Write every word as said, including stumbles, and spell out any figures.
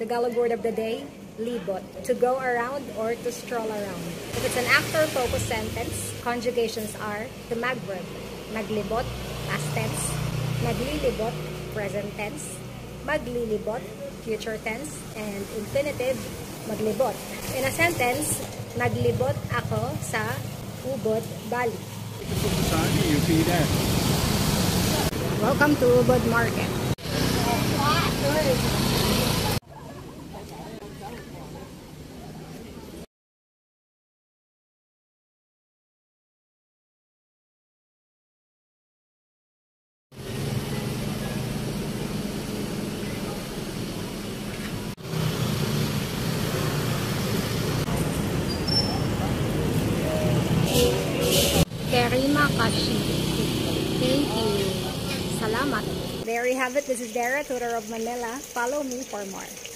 Tagalog word of the day, libot. To go around or to stroll around. If it's an actor-focused sentence, conjugations are the mag verb. Naglibot, past tense. Naglilibot, present tense. Maglilibot, future tense. And infinitive, maglibot. In a sentence, naglibot ako sa Ubod, Bali. You see that? Welcome to Ubod Market. Terima kasih. Thank you. Salamat. There you have it. This is Dara, Tutor of Manila. Follow me for more.